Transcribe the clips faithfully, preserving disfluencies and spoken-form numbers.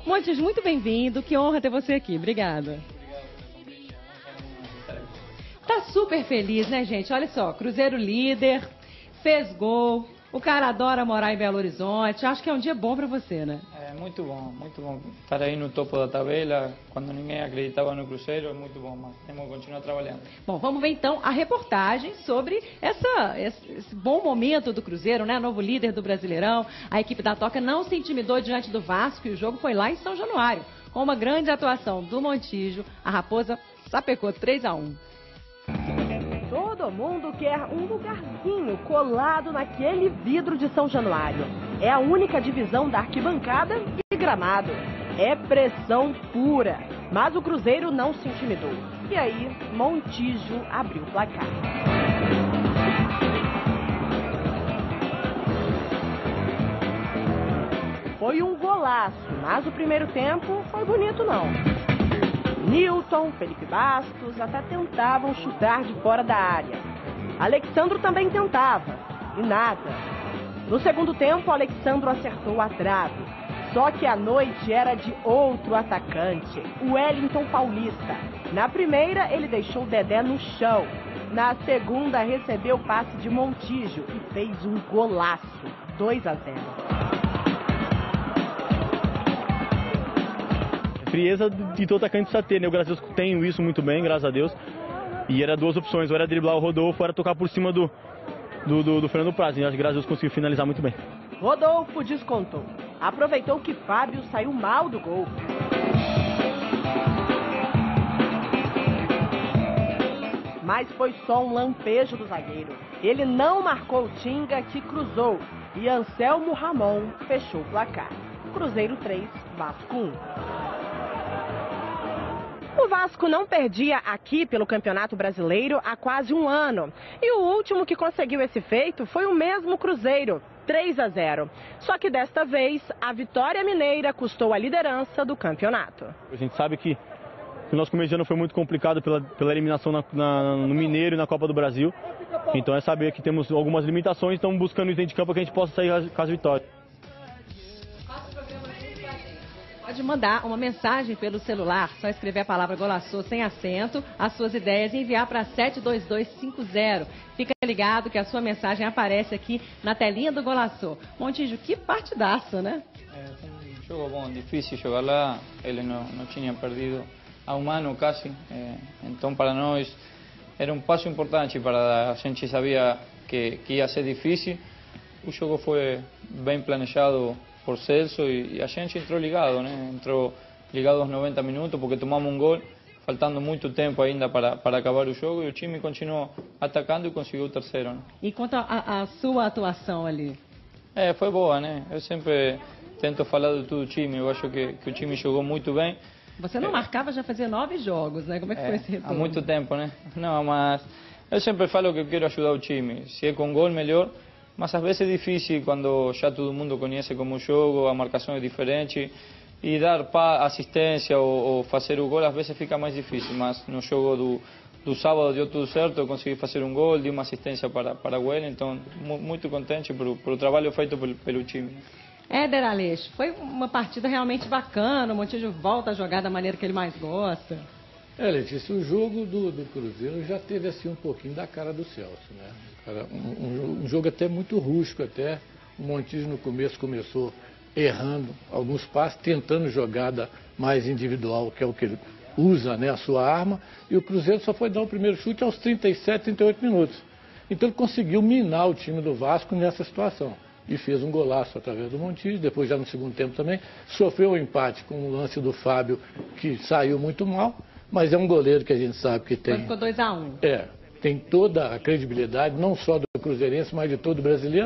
Montijo, muito bem-vindo. Que honra ter você aqui. Obrigada. Tá super feliz, né, gente? Olha só, Cruzeiro líder, fez gol. O cara adora morar em Belo Horizonte. Acho que é um dia bom para você, né? É muito bom, muito bom. Estar aí no topo da tabela, quando ninguém acreditava no Cruzeiro, é muito bom, mas temos que continuar trabalhando. Bom, vamos ver então a reportagem sobre essa, esse, esse bom momento do Cruzeiro, né? Novo líder do Brasileirão. A equipe da Toca não se intimidou diante do Vasco e o jogo foi lá em São Januário. Com uma grande atuação do Montijo, a Raposa sapecou três a um. Todo mundo quer um lugarzinho colado naquele vidro de São Januário. É a única divisão da arquibancada e gramado. É pressão pura. Mas o Cruzeiro não se intimidou. E aí, Montijo abriu o placar. Foi um golaço, mas o primeiro tempo foi bonito não. Nilton, Felipe Bastos até tentavam chutar de fora da área. Alexandro também tentava, e nada. No segundo tempo, Alexandro acertou a trave. Só que a noite era de outro atacante, o Wellington Paulista. Na primeira, ele deixou o Dedé no chão. Na segunda, recebeu o passe de Montijo e fez um golaço, dois a zero. Frieza de todo atacante precisa ter, né? Eu, graças a Deus, tenho isso muito bem, graças a Deus. E era duas opções, ou era driblar o Rodolfo, ou era tocar por cima do, do, do, do Fernando Praz. E acho que, graças a Deus, conseguiu finalizar muito bem. Rodolfo descontou. Aproveitou que Fábio saiu mal do gol. Mas foi só um lampejo do zagueiro. Ele não marcou o Tinga, que cruzou. E Anselmo Ramon fechou o placar. Cruzeiro três, Vasco um. O Vasco não perdia aqui pelo Campeonato Brasileiro há quase um ano. E o último que conseguiu esse feito foi o mesmo Cruzeiro, três a zero. Só que desta vez, a vitória mineira custou a liderança do campeonato. A gente sabe que o nosso começo de ano foi muito complicado pela, pela eliminação na, na, no Mineiro e na Copa do Brasil. Então é saber que temos algumas limitações e estamos buscando um item de campo que a gente possa sair com as vitórias. Pode mandar uma mensagem pelo celular, só escrever a palavra Golaçô sem acento, as suas ideias e enviar para sete dois dois cinco zero. Fica ligado que a sua mensagem aparece aqui na telinha do Golaçô. Montijo, que partidaço, né? É um jogo bom, difícil jogar lá, eles não, não tinham perdido a um ano quase, é, então para nós era um passo importante, para a gente sabia que, que ia ser difícil. O jogo foi bem planejado por Celso e, e a gente entrou ligado, né? Entrou ligado aos noventa minutos porque tomamos um gol, faltando muito tempo ainda para, para acabar o jogo, e o time continuou atacando e conseguiu o terceiro. Né? E quanto à sua atuação ali? É, foi boa, né? Eu sempre tento falar de todo o time, eu acho que, que o time jogou muito bem. Você não é, marcava já fazia nove jogos, né? Como é que é, foi esse retorno? Há muito tempo, né? Não, mas eu sempre falo que eu quero ajudar o time, se é com gol melhor. Mas às vezes é difícil quando já todo mundo conhece como jogo, a marcação é diferente, e dar assistência ou, ou fazer o gol às vezes fica mais difícil, mas no jogo do, do sábado deu tudo certo, eu consegui fazer um gol, dei uma assistência para, para o Well, então muito contente pelo, pelo trabalho feito pelo, pelo time. Éder Aleixo, foi uma partida realmente bacana, o Montijo volta a jogar da maneira que ele mais gosta. É, Letícia, o jogo do, do Cruzeiro já teve assim um pouquinho da cara do Celso, né? Cara, um, um, um jogo até muito rústico até. O Montijo no começo começou errando alguns passos, tentando jogada mais individual, que é o que ele usa, né, a sua arma, e o Cruzeiro só foi dar o primeiro chute aos trinta e sete, trinta e oito minutos. Então ele conseguiu minar o time do Vasco nessa situação. E fez um golaço através do Montijo, depois já no segundo tempo também. Sofreu o um empate com o lance do Fábio, que saiu muito mal. Mas é um goleiro que a gente sabe que tem... Ficou dois a um. É, tem toda a credibilidade, não só do cruzeirense, mas de todo o brasileiro.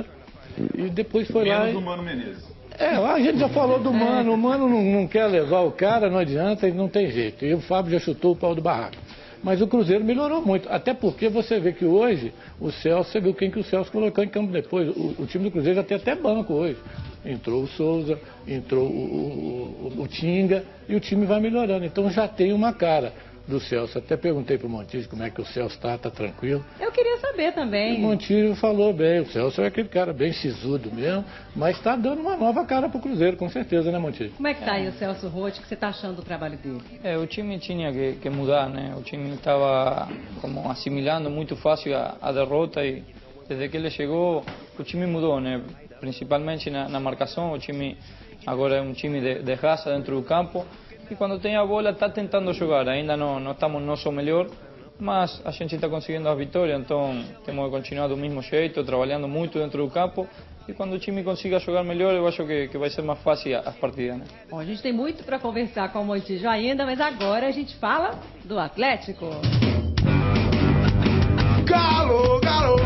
E depois foi Menos lá... Menos do Mano Menezes. É, lá a gente já falou do Mano, o Mano não, não quer levar o cara, não adianta, não tem jeito. E o Fábio já chutou o pau do barraco. Mas o Cruzeiro melhorou muito, até porque você vê que hoje o Celso, você viu quem que o Celso colocou em campo depois. O, o time do Cruzeiro já tem até banco hoje. Entrou o Souza, entrou o, o, o, o Tinga e o time vai melhorando. Então já tem uma cara. do Celso. Até perguntei para o Montijo como é que o Celso está, está tranquilo. Eu queria saber também. O Montijo falou bem, o Celso é aquele cara bem sisudo mesmo, mas está dando uma nova cara para o Cruzeiro, com certeza, né, Montijo? Como é que está aí o Celso Roth, que você está achando do trabalho dele? É, o time tinha que, que mudar, né? O time estava como assimilando muito fácil a, a derrota e desde que ele chegou o time mudou, né? Principalmente na, na marcação, o time agora é um time de, de raça dentro do campo e quando tem a bola está tentando jogar, ainda não, não estamos no nosso melhor, mas a gente está conseguindo a vitória, então temos que continuar do mesmo jeito, trabalhando muito dentro do campo e quando o time consiga jogar melhor, eu acho que, que vai ser mais fácil as partidas, né? Bom, a gente tem muito para conversar com o Montijo ainda, mas agora a gente fala do Atlético. Galo, galo,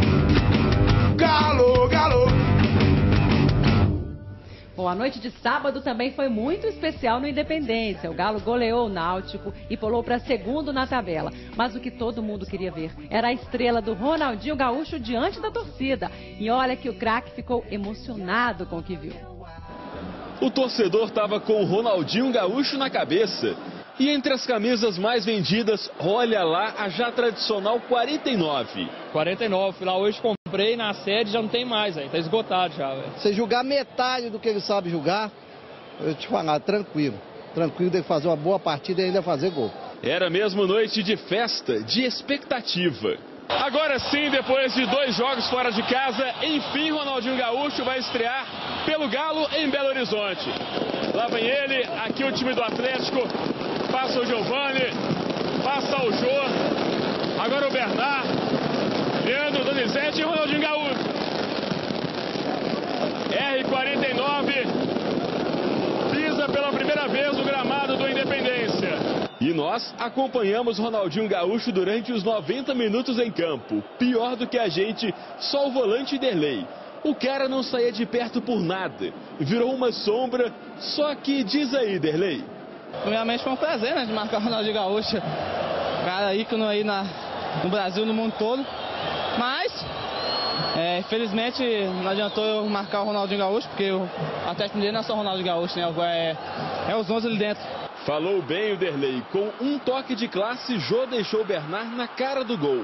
galo, galo. Bom, a noite de sábado também foi muito especial no Independência. O Galo goleou o Náutico e pulou para segundo na tabela. Mas o que todo mundo queria ver era a estrela do Ronaldinho Gaúcho diante da torcida. E olha que o craque ficou emocionado com o que viu. O torcedor estava com o Ronaldinho Gaúcho na cabeça. E entre as camisas mais vendidas, olha lá a já tradicional quarenta e nove. quarenta e nove, lá hoje comprei na sede, já não tem mais, aí tá esgotado já. Véio. Você julgar metade do que ele sabe julgar, eu te falar, tranquilo. Tranquilo de fazer uma boa partida e ainda fazer gol. Era mesmo noite de festa, de expectativa. Agora sim, depois de dois jogos fora de casa, enfim Ronaldinho Gaúcho vai estrear pelo Galo em Belo Horizonte. Lá vem ele, aqui o time do Atlético, passa o Giovani, passa o Jô, agora o Bernard, Leandro, Donizete e Ronaldinho Gaúcho. R quarenta e nove pisa pela primeira vez no gramado do Independência. E nós acompanhamos Ronaldinho Gaúcho durante os noventa minutos em campo. Pior do que a gente, só o volante Derlei. O cara não saía de perto por nada. Virou uma sombra, só que diz aí, Derlei. Primeiramente foi um prazer, né, de marcar o Ronaldinho Gaúcho. Cara ícone aí na, no Brasil, no mundo todo. Mas, é, infelizmente, não adiantou eu marcar o Ronaldinho Gaúcho, porque o Atlético dele não é só o Ronaldinho Gaúcho, né? É, é os onze ali dentro. Falou bem o Derlei. Com um toque de classe, Jô deixou o Bernard na cara do gol.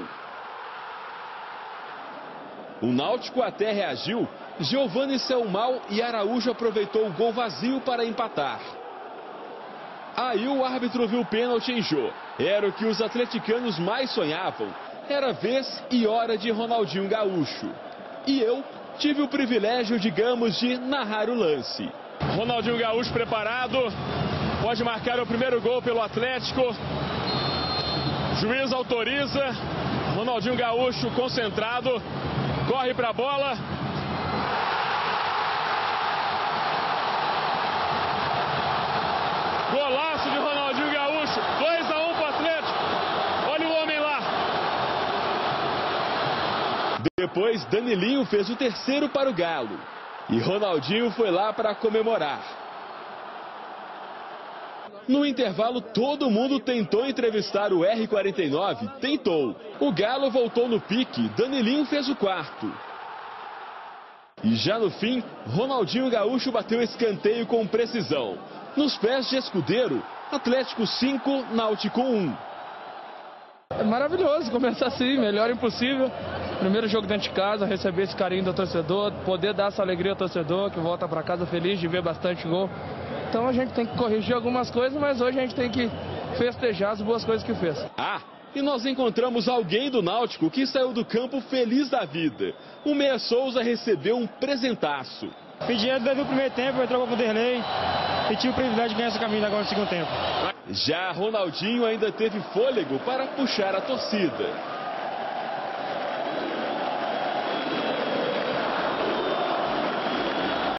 O Náutico até reagiu. Giovani saiu mal e Araújo aproveitou o gol vazio para empatar. Aí o árbitro viu o pênalti em Jô. Era o que os atleticanos mais sonhavam. Era vez e hora de Ronaldinho Gaúcho. E eu tive o privilégio, digamos, de narrar o lance. Ronaldinho Gaúcho preparado. Pode marcar o primeiro gol pelo Atlético. Juiz autoriza. Ronaldinho Gaúcho concentrado. Corre para a bola. Golaço de Ronaldinho Gaúcho. dois a um para o Atlético. Olha o homem lá. Depois, Danilinho fez o terceiro para o Galo. E Ronaldinho foi lá para comemorar. No intervalo, todo mundo tentou entrevistar o R quarenta e nove. Tentou. O Galo voltou no pique. Danilinho fez o quarto. E já no fim, Ronaldinho Gaúcho bateu escanteio com precisão. Nos pés de Escudeiro, Atlético cinco, Náutico um. É maravilhoso começar assim, melhor impossível. Primeiro jogo dentro de casa, receber esse carinho do torcedor, poder dar essa alegria ao torcedor, que volta para casa feliz de ver bastante gol. Então a gente tem que corrigir algumas coisas, mas hoje a gente tem que festejar as boas coisas que fez. Ah, e nós encontramos alguém do Náutico que saiu do campo feliz da vida. O Meia Souza recebeu um presentaço. Pedi desde o primeiro tempo, entrou com o Derlei e tive o privilégio de ganhar essa camisa agora no segundo tempo. Já Ronaldinho ainda teve fôlego para puxar a torcida.